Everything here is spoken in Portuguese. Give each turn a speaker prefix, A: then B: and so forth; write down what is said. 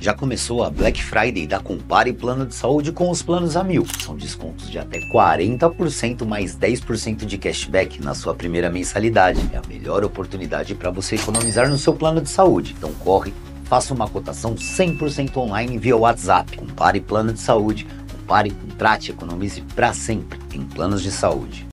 A: Já começou a Black Friday da Compare Plano de Saúde com os planos a 1000. São descontos de até 40% mais 10% de cashback na sua primeira mensalidade. É a melhor oportunidade para você economizar no seu plano de saúde. Então corre, faça uma cotação 100% online via WhatsApp. Compare Plano de Saúde, compare, contrate, economize para sempre em planos de saúde.